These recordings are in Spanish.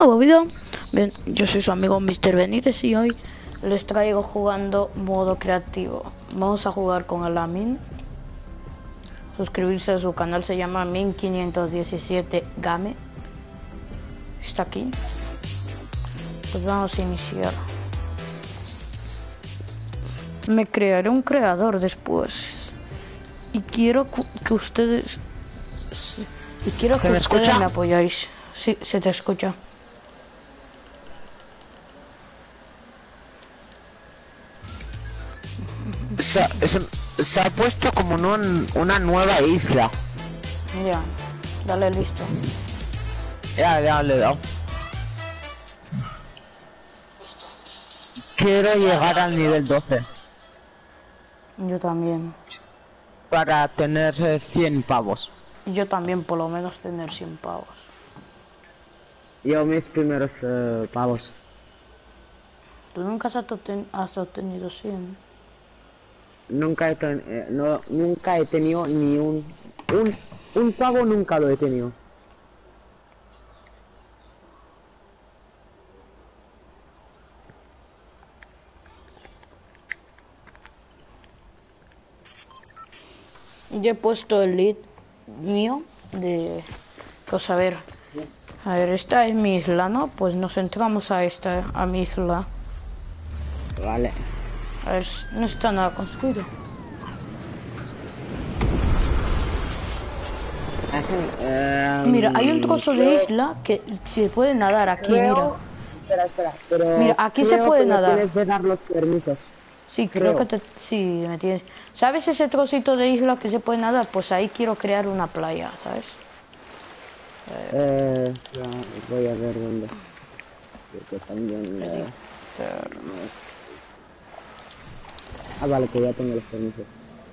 nuevo video. Bien, yo soy su amigo Mr. Benítez y hoy les traigo jugando modo creativo. Vamos a jugar con Alamin. Suscribirse a su canal, se llama Min517 Game. Está aquí. Pues vamos a iniciar. Me crearé un creador después. Y quiero que ustedes... Y quiero que ustedes me apoyáis. Sí, se te escucha. Se ha puesto como una nueva isla. Ya, dale listo. Ya le he dado. Quiero llegar al nivel 12. Yo también. Para tener 100 pavos. Yo también, por lo menos tener 100 pavos. Yo mis primeros pavos. ¿Tú nunca has obtenido 100? Nunca he tenido ni un pavo, nunca lo he tenido. Yo he puesto el lead mío de... Pues a ver, esta es mi isla, ¿no? Pues nos entramos a mi isla. Vale. A ver, no está nada construido. Mira, hay un trozo de isla que se puede nadar aquí, mira. Espera, pero... Mira, aquí se puede nadar. Tienes que dar los permisos. Sí, creo que sí, me tienes. ¿Sabes ese trocito de isla que se puede nadar? Pues ahí quiero crear una playa, ¿sabes? Voy a ver dónde. Porque también... vale, que ya tengo los permisos.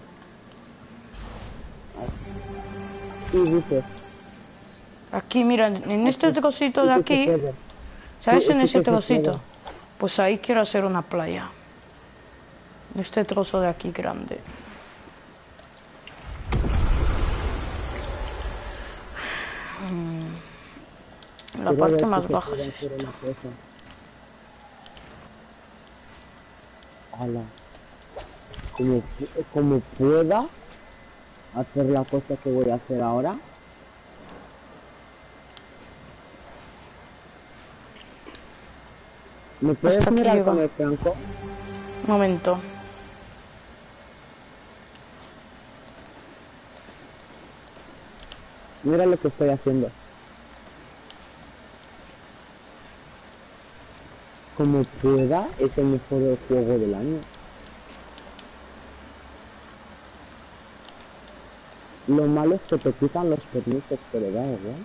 Y dices... Aquí, mira, en este trocito de aquí... ¿Sabes? En ese trocito. Pues ahí quiero hacer una playa. Este trozo de aquí grande. La parte más baja es esta. Hola. Como pueda hacer la cosa que voy a hacer ahora. ¿Me puedes mirar con el Franco? Un momento. Mira lo que estoy haciendo. Como pueda, es el mejor juego del año. Lo malo es que te quitan los permisos, pero da igual.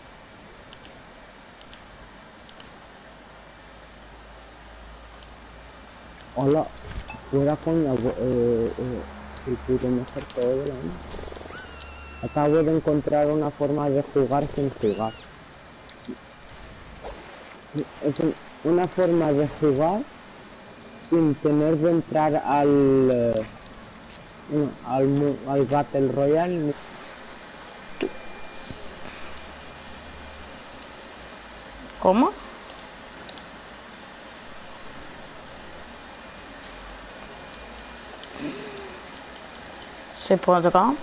Hola, fuera con el puto mejor juego del año. Acabo de encontrar una forma de jugar sin jugar. Es una forma de jugar sin tener que entrar al Battle Royale. ¿Cómo? ¿Se podrá?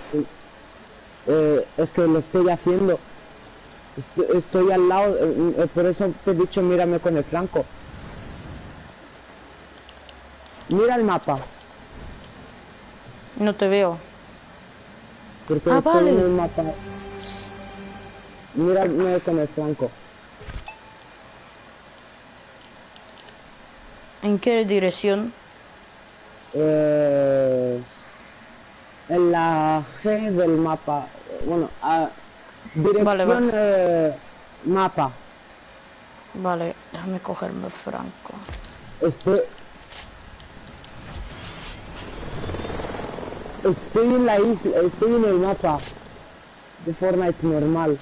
Es que lo estoy haciendo. Estoy al lado, por eso te he dicho mírame con el Franco. Mira el mapa. No te veo. Porque estoy en el mapa. Mírame con el Franco. ¿En qué dirección? En la G del mapa. Bueno, dirección vale. mapa. Vale, déjame cogerme el Franco. Estoy en la isla, estoy en el mapa de Fortnite normal.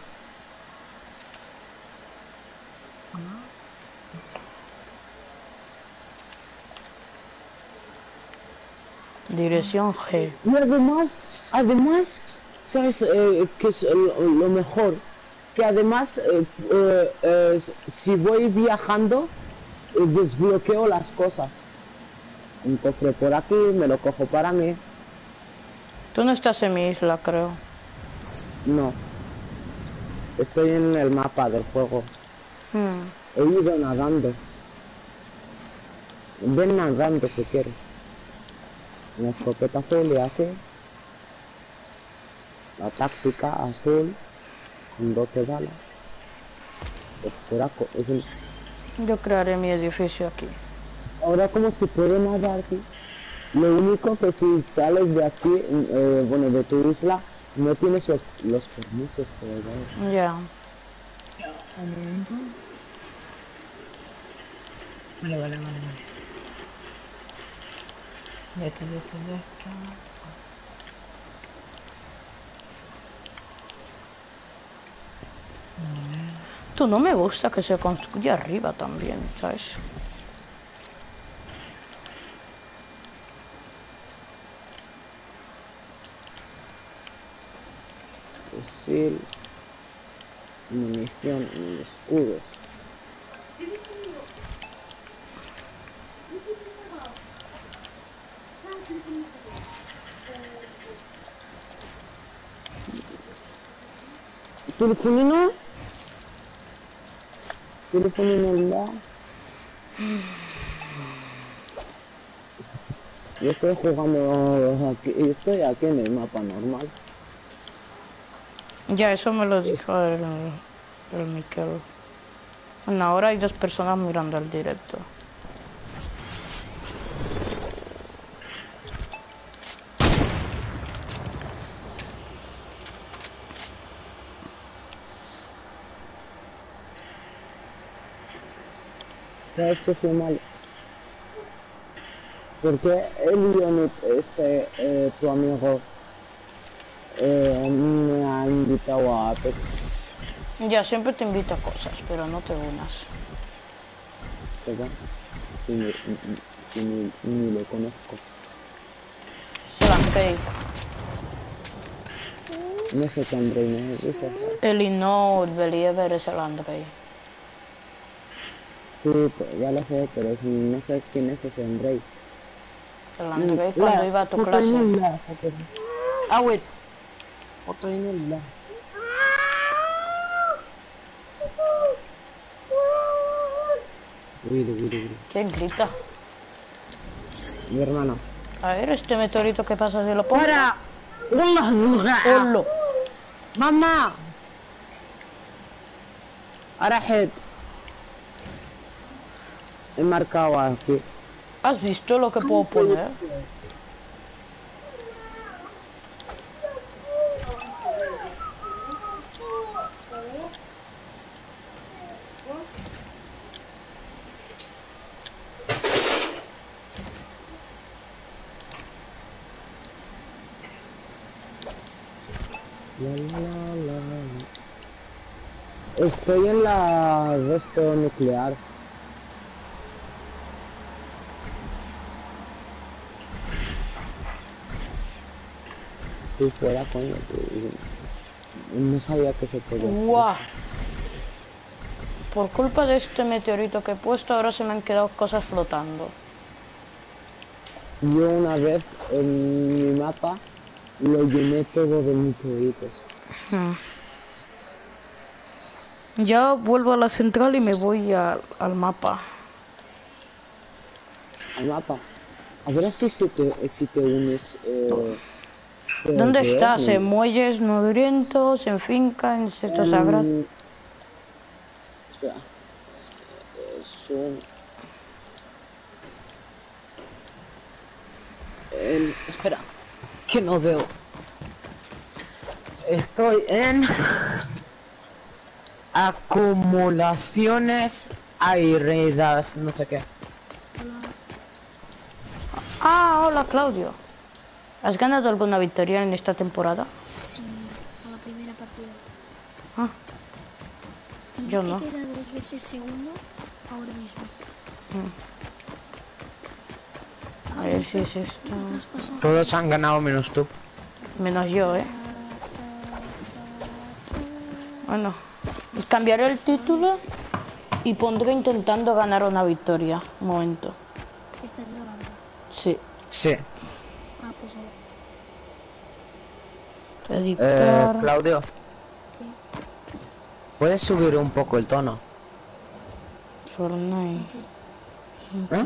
Dirección G. Y además, ¿sabes qué es lo mejor? que además, si voy viajando, desbloqueo las cosas. Un cofre por aquí, me lo cojo para mí. Tú no estás en mi isla, creo. No. Estoy en el mapa del juego. He ido nadando. Ven nadando si quieres. Una escopeta azul y aquí. La táctica azul. Con 12 balas. Yo crearé mi edificio aquí. Ahora como se puede nadar aquí. Lo único que si sales de aquí, bueno, de tu isla, no tienes los permisos, pero Ya. Vale. Ya está. Tú, no me gusta que se construya arriba también, ¿sabes? fusil, munición y escudos. Telefonino? Telefonino. Yo estoy jugando aquí, estoy aquí en el mapa normal. Ya, eso me lo dijo el Miquel. Bueno, ahora hay 2 personas mirando el directo. ¿Sabes qué fue mal? Porque él y tu amigo, me ha invitado a Apex. Ya, siempre te invito a cosas, pero no te unas. ¿Verdad? Ni lo conozco. Selankey. No sé qué Andrei me dice. Elinor, Believer, Selankey. Sí, pues, ya lo sé, pero no sé quién es ese Andrei. Selankey cuando iba a tu clase. Ah, wait. Foto en la. Uy. ¿Quién grita? Mi hermano. A ver, este meteorito, ¿qué pasa si lo pongo? ¡Para! ¡Holo! ¡Mamá! Arajed. He marcado aquí. ¿Has visto lo que puedo poner? Estoy en la resto nuclear. Estoy fuera, coño. No sabía que se podía. ¡Guau! Por culpa de este meteorito que he puesto, ahora se me han quedado cosas flotando. Yo una vez en mi mapa lo llené todo de meteoritos. Ya vuelvo a la central y me voy al mapa. Al mapa. A ver si te unes. ¿Dónde estás? ¿En muelles nudrientos? ¿En finca? ¿En sector sagrado? Espera. Es un... espera. Que no veo. Estoy en... acumulaciones airadas, no sé qué. Ah, hola Claudio. ¿Has ganado alguna victoria en esta temporada? Sí, a la primera partida. Ah, Y yo no. he quedado 2 veces segundo ahora mismo. A ver si es esto. ¿Qué has pasado? Todos han ganado menos tú. Menos yo, ¿eh? Bueno, cambiaré el título y pondré intentando ganar una victoria. Un momento. ¿Estás grabando? Sí. Sí. Ah, pues no. Editar. Claudio, ¿puedes subir un poco el tono? Fortnite. ¿Eh?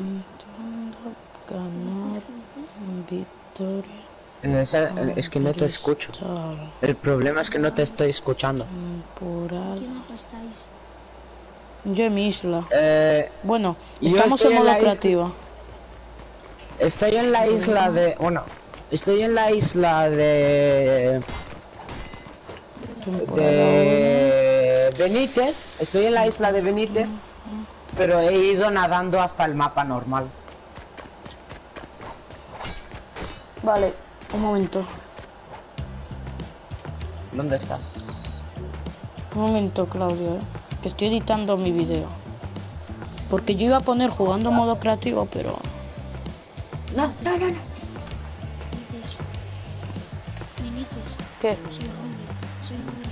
Ganar ¿Qué dices? victoria. Es que no te escucho. El problema es que no te estoy escuchando. Temporal. ¿Qué mapa estáis? Yo en mi isla. Bueno, yo estamos estoy en en modo la isla- creativa. Estoy en la isla de... Bueno, estoy en la isla de... Benítez. Estoy en la isla de Benítez. Pero he ido nadando hasta el mapa normal. Vale, un momento. ¿Dónde estás? Un momento, Claudio, que estoy editando mi video. Porque yo iba a poner jugando modo creativo, pero... No. Minites. Minites. ¿Qué? Soy rubio. Soy rubio.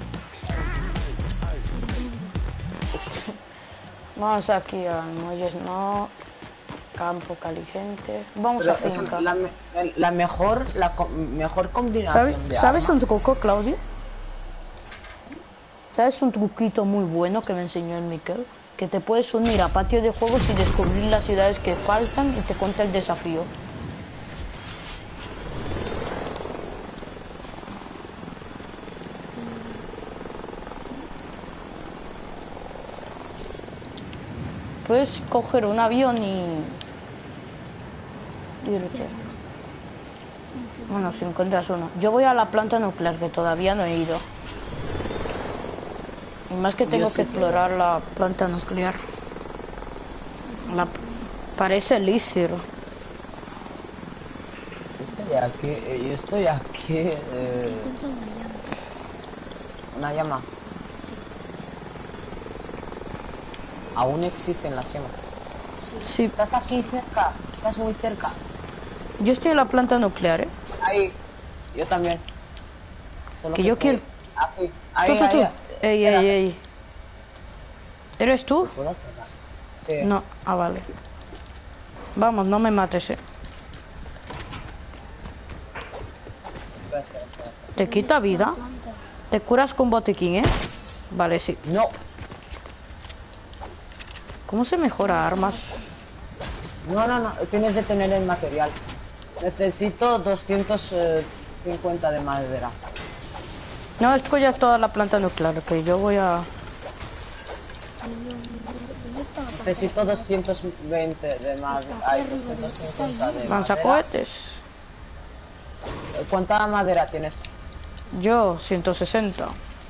Vamos aquí a muelles, no. Campo caliente. Vamos Pero a es finca. la mejor combinación ¿Sabes de un armas. truco, Claudio? ¿Sabes un truquito muy bueno que me enseñó el Miquel? Que te puedes unir a patio de juegos y descubrir las ciudades que faltan y te cuenta el desafío. Puedes coger un avión y irte. Bueno, si encuentras uno. Yo voy a la planta nuclear, que todavía no he ido. Y más que tengo que explorar la planta nuclear. Parece elísir. Yo estoy aquí. He encontrado una llama. Una llama. Sí. Aún existen las llamas. Sí, Estás aquí cerca. Estás muy cerca. yo estoy en la planta nuclear, ¿eh? Ahí. Yo también. Solo Que yo estoy quiero... aquí. Ahí, Tú. ahí. Ey, Espera. ey, ey. ¿Eres tú? ¿Puedo cerrar? Sí. No, vale. Vamos, no me mates, Espera. ¿Te quita ¿Dónde está vida? la planta? Te curas con botiquín, ¿eh? Vale, sí. No. ¿Cómo se mejora armas? No. Tienes que tener el material. Necesito 250 de madera. No, esto ya es toda la planta nuclear, que yo voy a... ¿Dónde está la planta? Necesito 220 de madera. Hay 250 de madera. Lanzacohetes. ¿Cuánta madera tienes? Yo, 160.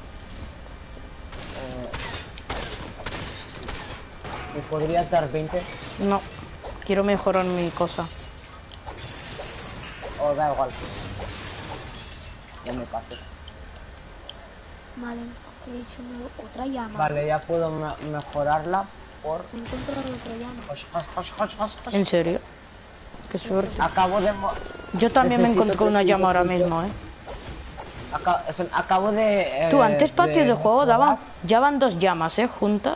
¿Me podrías dar 20? No, quiero mejorar mi cosa. O da igual. Ya me pasé. Vale, he hecho otra llama. Vale, ya puedo mejorarla por... Me he encontrado otra llama. ¿En serio? Qué suerte. Acabo de... Yo también me Necesito encontré una llama ahora 350. mismo, ¿eh? Acabo de... Tú, antes patios de juego mejorar. ya van 2 llamas, ¿eh? Juntas.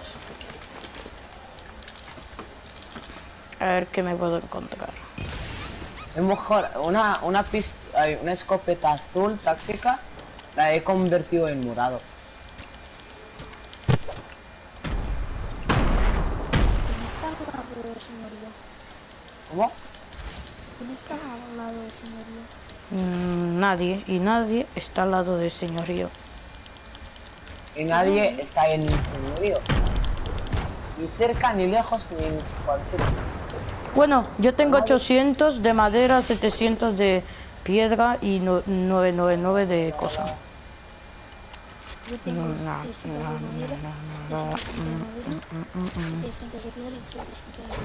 A ver qué me puedo encontrar. He mejorado una escopeta azul táctica. La he convertido en morado. ¿Quién está al lado del señorío? ¿Cómo? ¿Quién está al lado del señorío? Nadie, y nadie está al lado del señorío. Y nadie está en el señorío. Ni cerca, ni lejos, ni en cualquier sitio. Bueno, yo tengo 800 de madera, 700 de piedra y 999 de cosa. Yo tengo 700 de madera, 700 de madera, 700 de piedra y 700 de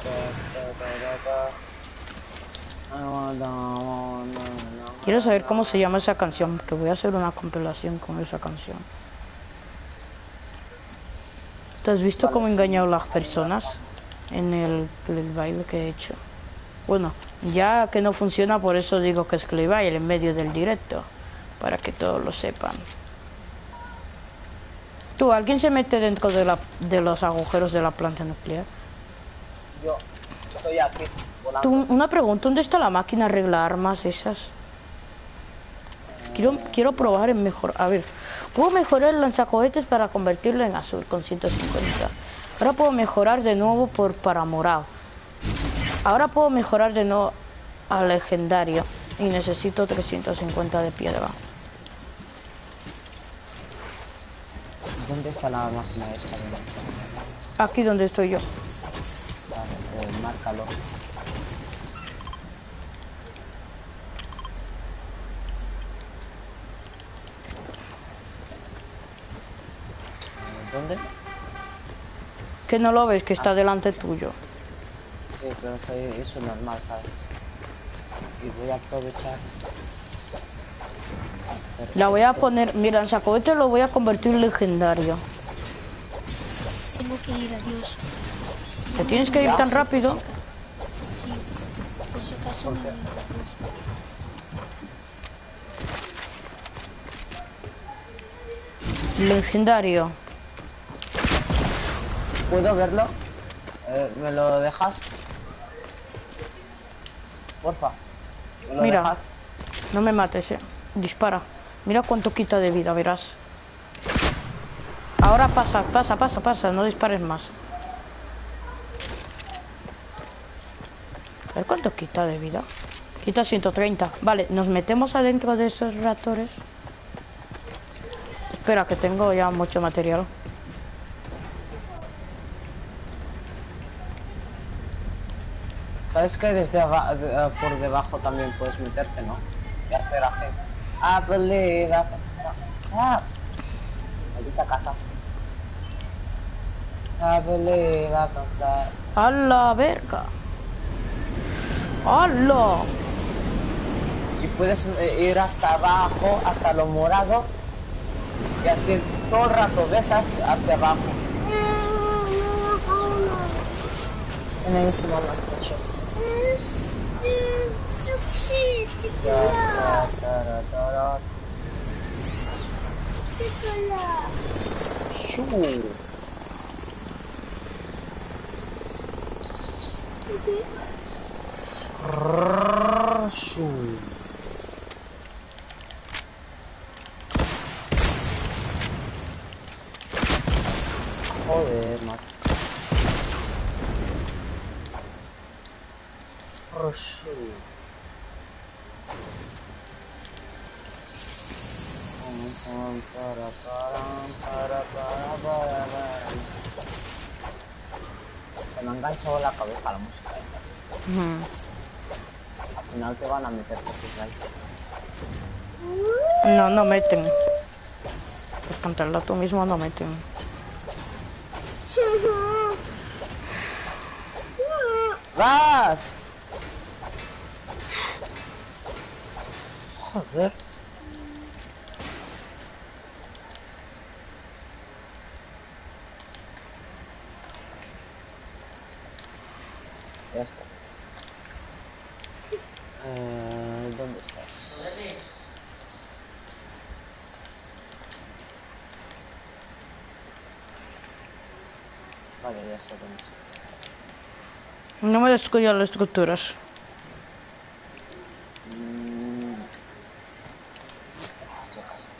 Quiero saber cómo se llama esa canción, que voy a hacer una compilación con esa canción. ¿Tú has visto cómo he engañado a las personas en el baile que he hecho? Bueno, ya que no funciona, por eso digo que es baile en medio del directo, para que todos lo sepan. Tú, ¿alguien se mete dentro de los agujeros de la planta nuclear? Yo estoy aquí, volando. Tú, una pregunta, ¿dónde está la máquina arregla armas esas? Quiero probar en mejor. A ver, puedo mejorar el lanzacohetes para convertirlo en azul con 150. Ahora puedo mejorar de nuevo para morado. Ahora puedo mejorar de nuevo a legendario. Y necesito 350 de piedra. ¿Dónde está la máquina esta? Aquí donde estoy yo. Vale, márcalo. ¿Dónde? Que no lo ves, que está delante tuyo. Sí, pero eso es normal, ¿sabes? Y voy a aprovechar. La voy a poner, mira, el sacohete lo voy a convertir en legendario. Tengo que ir, adiós. ¿Te tienes que ir tan rápido? Sí, por si acaso me voy, adiós. Legendario. ¿Puedo verlo? ¿Me lo dejas? Porfa. ¿Me lo Mira, dejas? no me mates, dispara. Mira cuánto quita de vida, verás. Ahora pasa, no dispares más. A ver cuánto quita de vida. Quita 130. Vale, nos metemos adentro de esos reactores. Espera, que tengo ya mucho material. ¿Sabes que desde por debajo también puedes meterte, no? Y hacer así. Maldita casa. ¡A la verga! ¡Hala! Y puedes ir hasta abajo, hasta lo morado. Y así todo el rato ves hacia abajo. En el small station. Joder, macho. Se me ha enganchado la cabeza la música esta. Al final te van a meter por tus likes. No, no meten. Por cantarla tú mismo no meten. ¡Vas! Joder. Ya está. ¿Dónde estás? Vale, ya sé dónde estás. No me descuido las estructuras. Ya casi.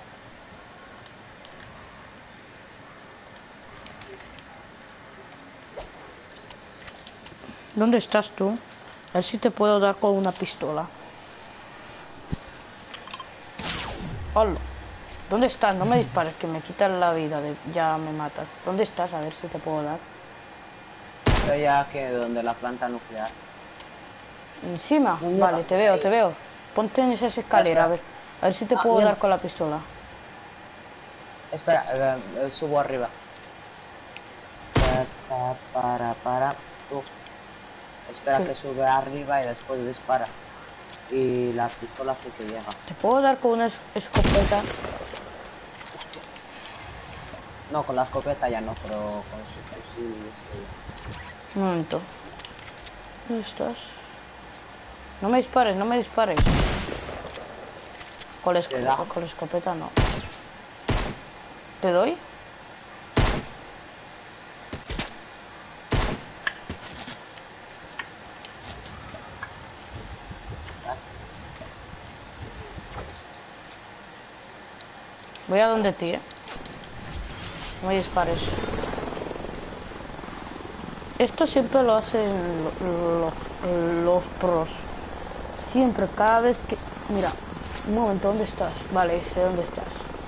¿Dónde estás tú? A ver si te puedo dar con una pistola. Hola. ¿Dónde estás? No me dispares, que me quitas la vida. Ya me matas. ¿Dónde estás? A ver si te puedo dar. Estoy aquí donde la planta nuclear. ¿Encima? ¿Dónde Vale, va? te veo. Ponte en esa escalera, a ver si te puedo mira. dar con la pistola. Espera, subo arriba. Para. Espera Sí. que sube arriba y después disparas. Y la pistola sí que llega. ¿Te puedo dar con una escopeta? No, con la escopeta ya no, pero con su fusil y eso. Un momento. ¿Dónde estás? No me dispares. Con la ¿Te da? escopeta no. ¿Te doy? Voy a donde ti, No me dispares. Esto siempre lo hacen los pros. Siempre, cada vez que... Mira, un momento, ¿dónde estás? Vale, sé dónde estás.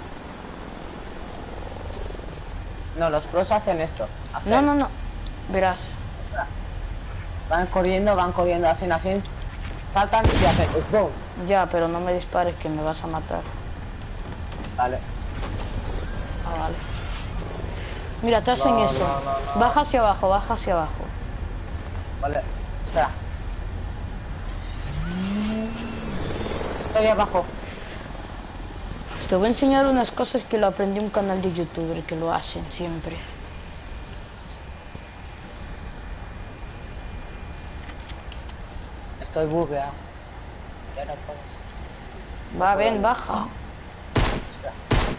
No, los pros hacen esto. No. Verás. Van corriendo, hacen así. Saltan y hacen boom. Ya, pero no me dispares que me vas a matar. Vale. Ah, vale. Mira, te hacen eso. No. Baja hacia abajo, baja hacia abajo. Vale, espera. Estoy abajo. Te voy a enseñar unas cosas que lo aprendí en un canal de youtuber que lo hacen siempre. Estoy bugueado. Ya no puedes. Va, ven, baja. Espera.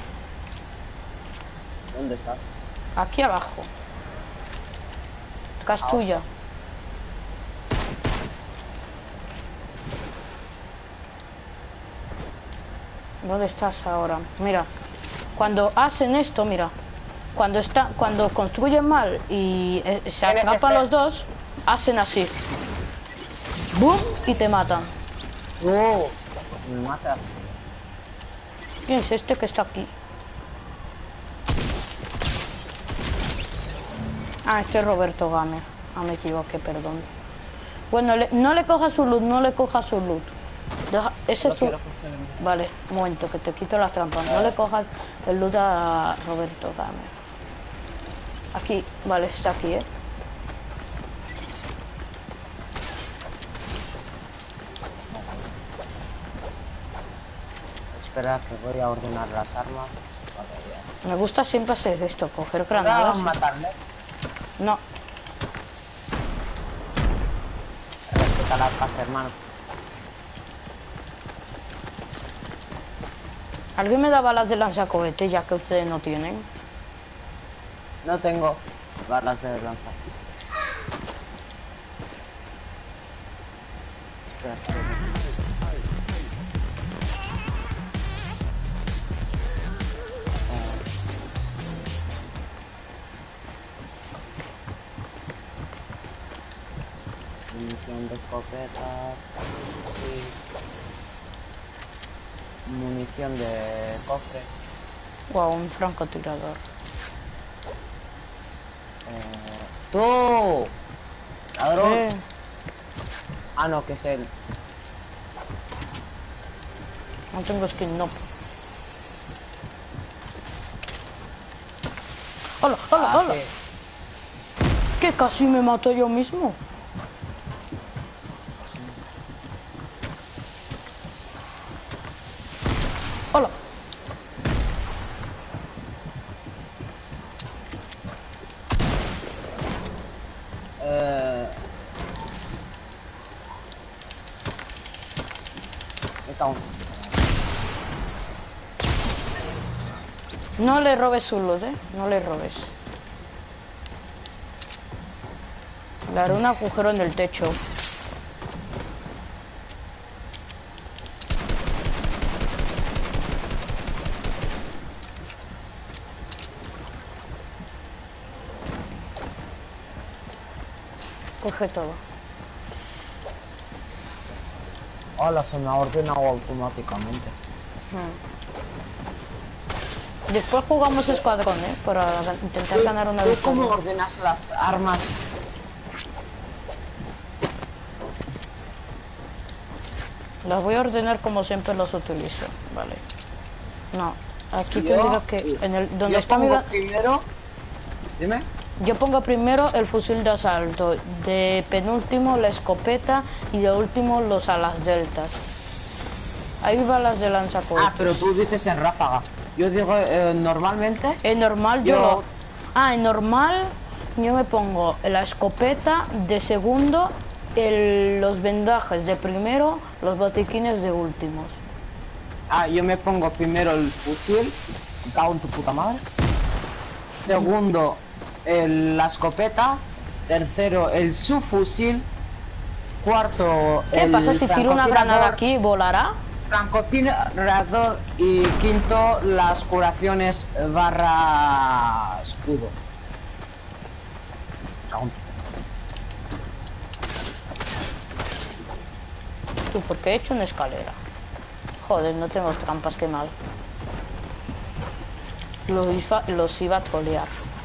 ¿Dónde estás? Aquí abajo. Acá es tuya. ¿Dónde estás ahora? Mira, cuando hacen esto, mira, cuando construyen mal y se atrapan los dos, hacen así. ¡Bum! Y te matan. ¡Oh! Me matas. ¿Quién es este que está aquí? Ah, este es Roberto Gamer. Ah, me equivoqué, perdón. Bueno, no le cojas su loot, no le cojas su loot. Ese es su... Vale, un momento, que te quito las trampas. No le cojas el loot a Roberto Gamer. Aquí, vale, está aquí, Espera, que voy a ordenar las armas. Me gusta siempre hacer esto, coger granadas. ¿No matarle? No. Respeta la paz, hermano. ¿Alguien me da balas de lanzacohetes ya que ustedes no tienen? No tengo balas de lanza. Espera. Munición de escopeta. Munición de cofre. Wow, un francotirador. ¡Tú! ¡Ladrón! Eh, Ah, no, que es él. no tengo skin, no. ¡Hola, hola, hola! Sí. Que casi me mato yo mismo. Hola. No le robes su loot, no le robes. Le haré un agujero en el techo. Coge todo. Hola, se me ha ordenado automáticamente. Después jugamos escuadrón, para intentar ganar una ¿Tú victoria. cómo ordenas las armas? Las voy a ordenar como siempre los utilizo, vale. No, aquí te Yo- digo que en el donde Yo está mi pongo primero... Dime. yo pongo primero el fusil de asalto, de penúltimo la escopeta y de último los alas deltas. Hay balas de lanzacohetes. Ah, pero tú dices en ráfaga. Yo digo normalmente... En normal Yo- en normal yo me pongo la escopeta de segundo, los vendajes de primero, los botiquines de últimos. Ah, yo me pongo primero el fusil. Me cago en tu puta madre. Segundo, la escopeta. Tercero, el subfusil. Cuarto, ¿Qué el pasa si tiro una francotirador. granada aquí? ¿Volará? francotirador y quinto las curaciones barra escudo. Tú, porque he hecho una escalera. Joder, no tengo trampas, qué mal. Los iba a trolear.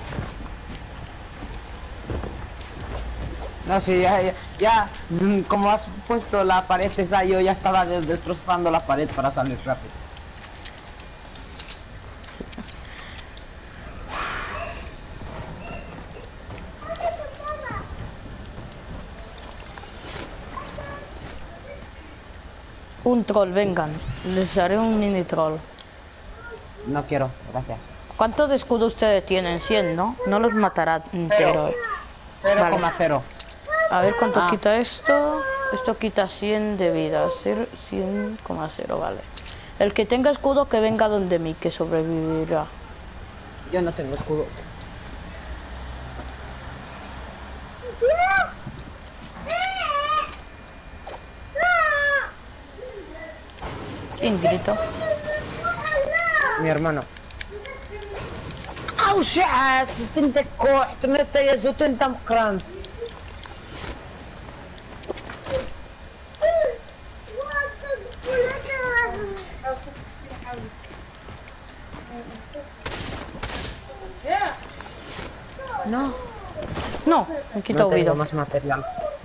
No, sí, ya, como has puesto la pared esa, yo ya estaba destrozando la pared para salir rápido. Un troll, vengan. Les haré un mini troll. No quiero, gracias. ¿Cuánto de escudo ustedes tienen? 100, ¿no? No los matará entero. 0,0. A ver cuánto quita esto. Esto quita 100 de vida. 100,0, vale. El que tenga escudo que venga donde mí, que sobrevivirá. Yo no tengo escudo. ¿Quién grita? Mi hermano. Au شعاس انت كوحت انت يا زوت انت مقرنت. No. No, me quita No tengo huido. más material.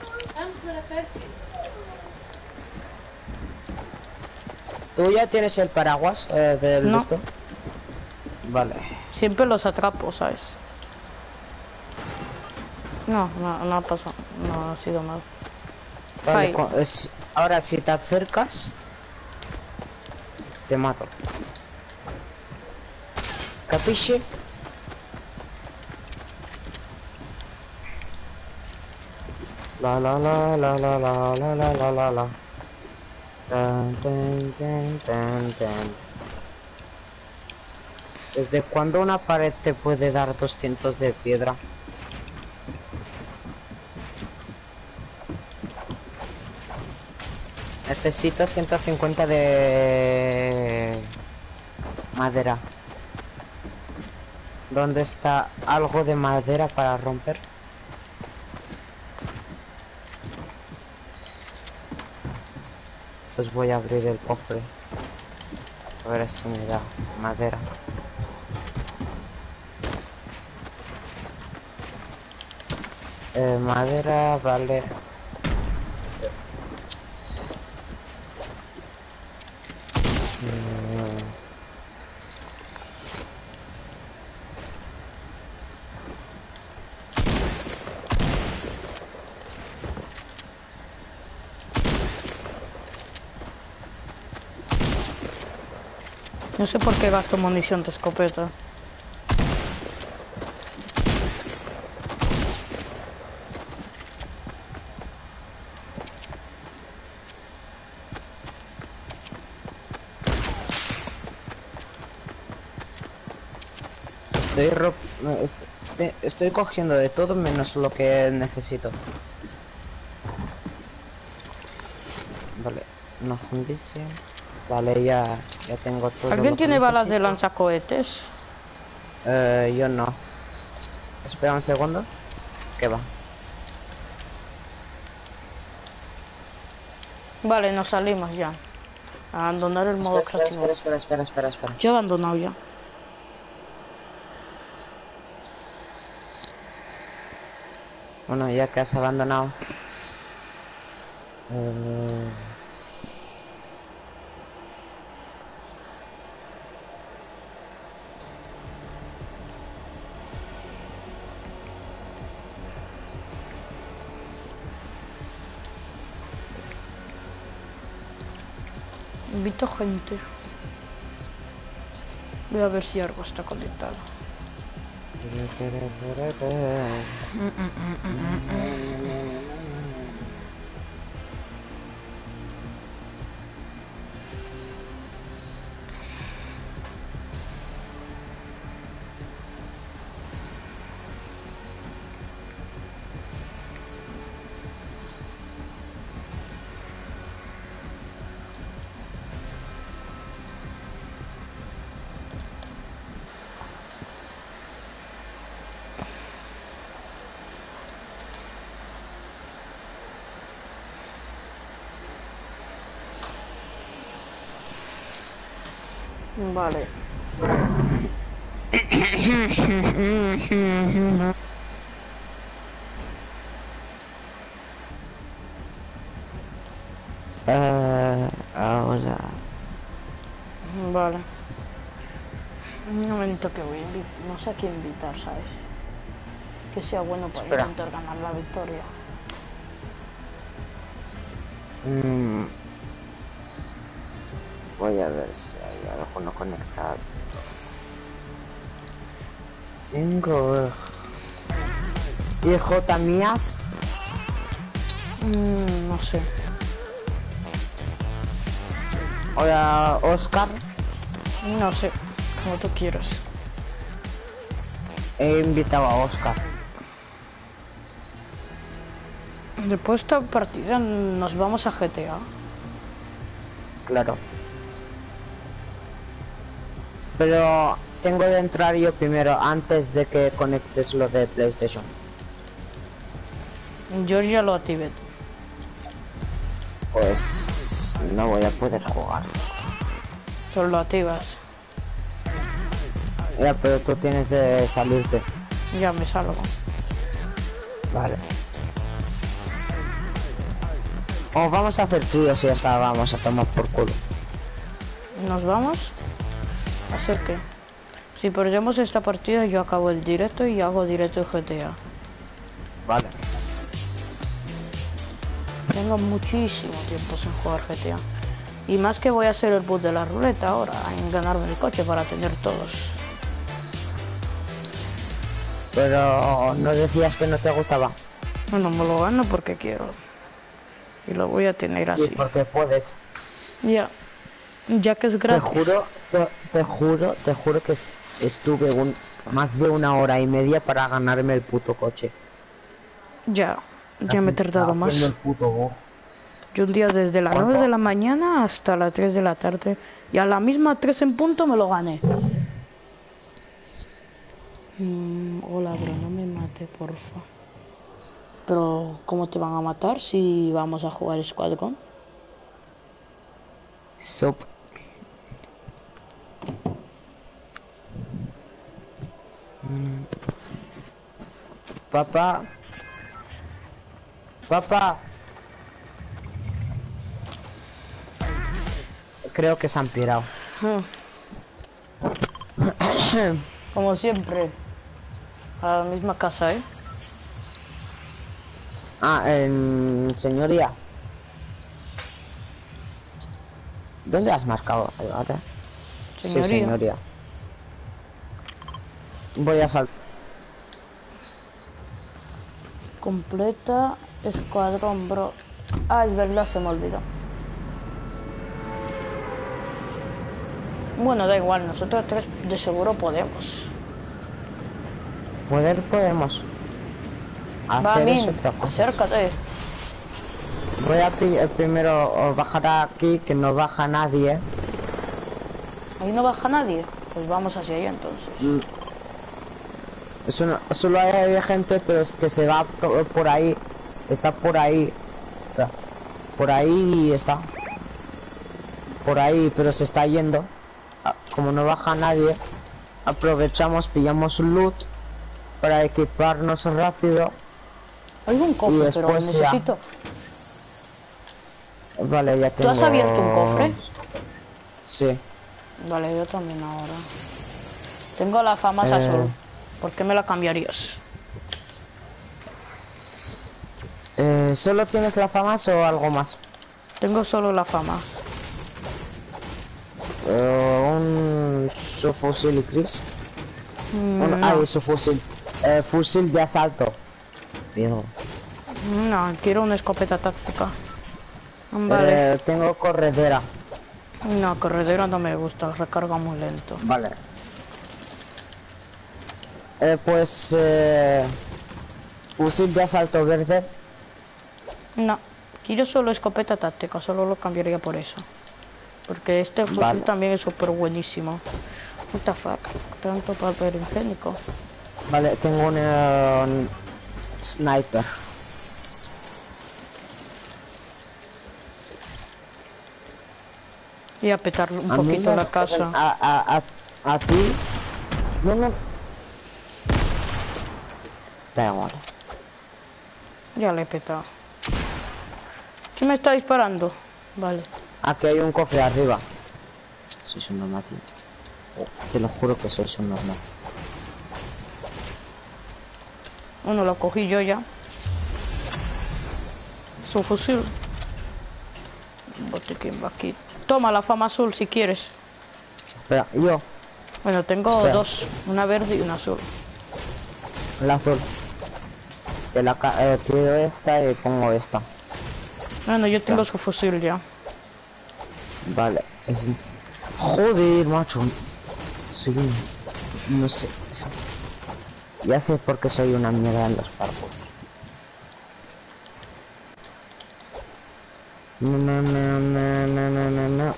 ¿Tú ya tienes el paraguas del No. esto? Vale. Siempre los atrapo, ¿sabes? No ha pasado. No ha sido mal. Vale, Fai. ahora si te acercas, te mato. ¿Capisce? La la la la la la la la la la la. Tan, tan, tan, tan, tan. ¿Desde cuándo una pared te puede dar 200 de piedra? Necesito 150 de madera. ¿Dónde está algo de madera para romper? Pues voy a abrir el cofre. A ver si me da madera. Madera, vale. No sé por qué gasto munición de escopeta. Estoy cogiendo de todo menos lo que necesito. Vale, no zombies. Vale, ya tengo todo. ¿Alguien lo que tiene balas de necesito. lanzacohetes? Yo no. Espera un segundo. ¿Qué va? Vale, nos salimos ya. A abandonar el modo creativo. Espera. Yo he abandonado ya. Bueno, ya que has abandonado. Invito gente. Voy a ver si algo está conectado. Vale. Ahora. Vale. Un momento que voy a invitar. No sé a quién invitar, ¿sabes? Que sea bueno para Espera. intentar ganar la victoria. Voy a ver si hay alguno conectado. Tengo... Hijo Tamías. No sé. Hola, Oscar. No sé. Como tú quieras. He invitado a Oscar. Después de esta partida nos vamos a GTA. Claro. Pero tengo de entrar yo primero antes de que conectes lo de PlayStation. Yo ya lo activé. Pues no voy a poder jugar. Solo lo activas. Ya, pero tú tienes de salirte. Ya me salgo. Vale. O vamos a hacer tríos y ya está, vamos a tomar por culo. ¿Nos vamos? ¿A hacer qué? Si perdemos esta partida yo acabo el directo y hago directo de GTA. Vale. Tengo muchísimo tiempo sin jugar GTA. Y más que voy a hacer el boot de la ruleta ahora, en ganarme el coche para tener todos. Pero no decías que no te gustaba. Bueno, me lo gano porque quiero. Y lo voy a tener Sí, así. porque puedes. Ya. Ya que es Te gratis. juro, te juro que estuve más de 1 hora y media para ganarme el puto coche. Ya me he tardado Haciendo más. el puto bug. Yo un día desde las 9 de la mañana hasta las 3 de la tarde. Y a la misma 3 en punto me lo gané. Hola, bro, no me mate, porfa. Pero, ¿cómo te van a matar si vamos a jugar Squadron? Sup. Papá. Papá. Creo que se han pirado. Como siempre. A la misma casa, ¿eh? Señoría. ¿Dónde has marcado? Ahora. Sí, señoría. Voy a saltar. Completa escuadrón, bro. Ah, es verdad, se me olvidó. Bueno, da igual, nosotros tres de seguro podemos. Podemos. Va, Hacer Min, es otra cosa. acércate. Voy a primero bajar aquí, que no baja nadie. Ahí no baja nadie. Pues vamos hacia allá entonces. Solo hay gente, pero es que se va por ahí. Está por ahí. Por ahí está. Por ahí, pero se está yendo. Como no baja nadie, aprovechamos, pillamos un loot para equiparnos rápido. Hay un cofre, pero después ya. necesito. Vale, ya ¿Tú tengo. has abierto un cofre? Sí. Vale, yo también ahora. Tengo la famosa solo. ¿Por qué me la cambiarías? ¿Solo tienes la FAMAS o algo más? Tengo solo la fama. Un subfusil y Chris. No, Su fusil. Fusil de asalto. Digo. no, quiero una escopeta táctica. Vale. Tengo corredera. No, corredera no me gusta, recarga muy lento. Vale. Pues fusil de asalto verde. No, quiero solo escopeta táctica, solo lo cambiaría por eso. Porque este fusil Vale. también es súper buenísimo. What the fuck, tanto papel higiénico. Vale, tengo un sniper. Y a petar un A mí poquito me- la casa. A ti. No. Da igual. Ya le he petado. ¿Quién me está disparando? Vale. Aquí hay un cofre arriba. Sois un normal, tío. Te lo juro que sois un normal. Uno lo cogí yo ya. Su fusil. Botiquín va aquí. Toma la fama azul si quieres. Espera, yo. Bueno, tengo Espera. dos. Una verde y una azul. La azul. Te la tiro esta y pongo esta. Bueno, yo Está. tengo su fusil ya. Vale. Joder, macho. Soy un... No sé. Ya sé por qué soy una mierda en los parkour. No.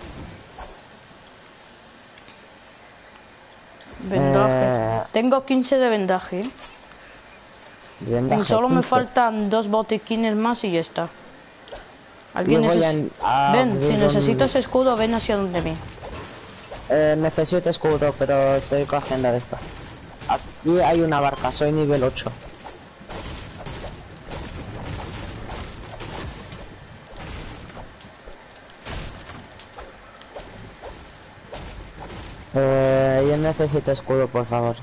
Vendaje. Tengo 15 de vendaje. Vendaje, Y solo me 15. faltan 2 botiquines más y ya está. ¿Alguien Yo voy Ven, abrir si un- necesitas escudo, ven hacia donde mí. necesito escudo, pero estoy cogiendo de esto. Aquí hay una barca, soy nivel 8. Yo necesito escudo, por favor.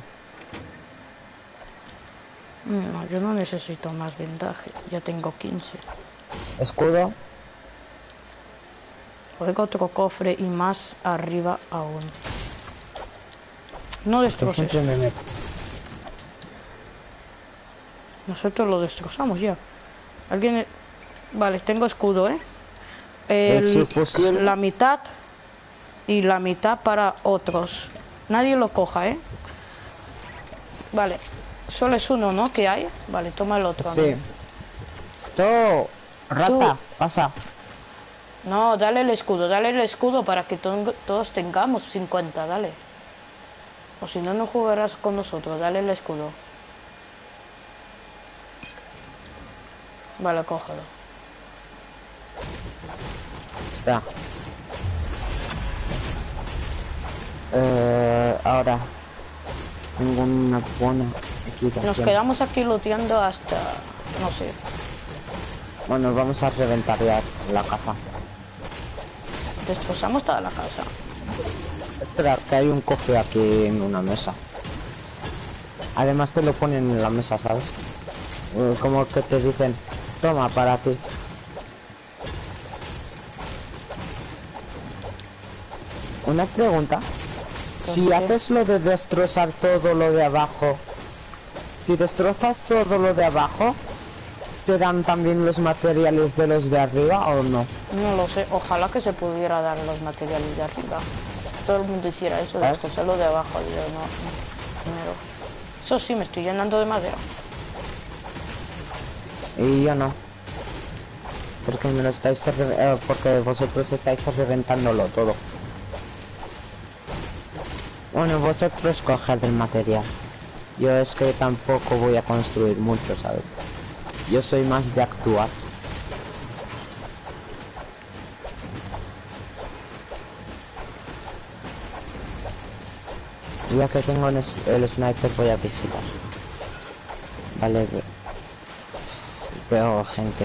No, yo no necesito más vendaje. Ya tengo 15. Escudo. Luego otro cofre y más arriba aún. No Que destroces. siempre me meto. Nosotros lo destrozamos ya. Alguien... Vale, tengo escudo, ¿eh? Su fusil. La mitad y la mitad para otros. Nadie lo coja, ¿eh? Vale. Solo es uno, ¿no? ¿Que hay? Vale, toma el otro. Sí. Todo. Rata, pasa. No, dale el escudo para que todos tengamos 50, dale. O si no, no jugarás con nosotros, dale el escudo. Vale, cógelo. Espera. Ahora. Tengo una buena equipación. Nos quedamos aquí looteando hasta... no sé. Bueno, vamos a reventar ya la casa. Destrozamos toda la casa. Espera, que hay un cofre aquí en una mesa. Además te lo ponen en la mesa, ¿sabes? Como que te dicen, toma para ti. Una pregunta. Si ¿Qué? haces lo de destrozar todo lo de abajo, si destrozas todo lo de abajo, ¿te dan también los materiales de los de arriba o no? No lo sé, ojalá que se pudiera dar los materiales de arriba. Todo el mundo hiciera eso, ¿Ves? destrozarlo de abajo. Yo no, primero. Eso sí, me estoy llenando de madera. Y yo no. Porque me lo estáis porque vosotros estáis reventándolo todo. Bueno, vosotros coged el material. Yo es que tampoco voy a construir mucho, ¿sabes? Yo soy más de actuar. Ya que tengo el sniper voy a vigilar. Vale, veo gente.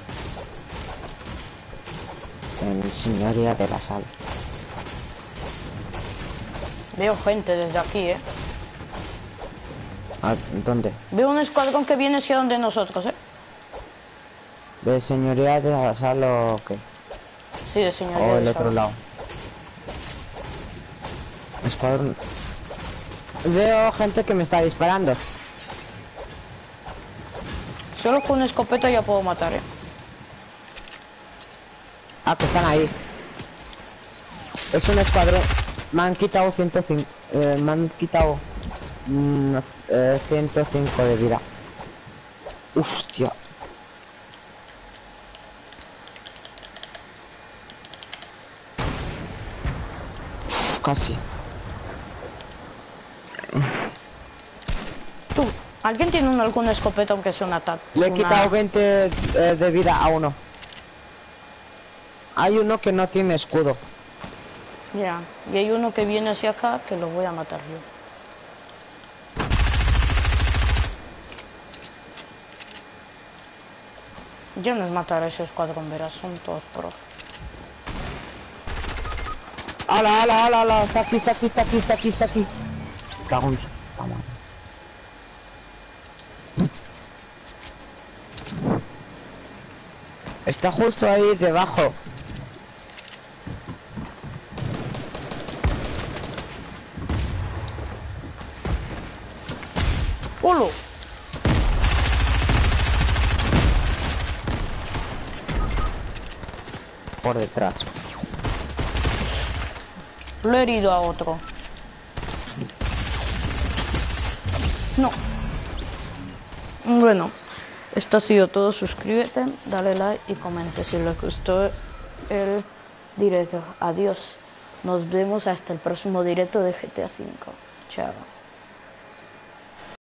En señoría de la sala. Veo gente desde aquí, ¿eh? Ah, ¿dónde? Veo un escuadrón que viene hacia donde nosotros, ¿eh? ¿De señoría de la sala o qué? Sí, de señoría O de el sala. otro lado. Escuadrón. Veo gente que me está disparando. Solo con una escopeta ya puedo matar, ¿eh? Ah, que están ahí. Es un escuadrón. Me han quitado 105. Me han quitado 105 de vida. Hostia. Uf, casi. Tú, ¿alguien tiene alguna escopeta aunque sea un ataque? Le he quitado 20 de vida a uno. Hay uno que no tiene escudo. Ya, y hay uno que viene hacia acá que lo voy a matar yo. Yo no es matar a ese escuadrón, verás, son todos pro. ¡Hala, hala, hala, hala! Está aquí, está aquí, está aquí, está aquí, está aquí. Cago en su puta madre. Está justo ahí debajo. ¡Holo! Por detrás. Lo he herido a otro. No. Bueno, esto ha sido todo. Suscríbete, dale like y comente si les gustó el directo. Adiós. Nos vemos hasta el próximo directo de GTA V. Chao.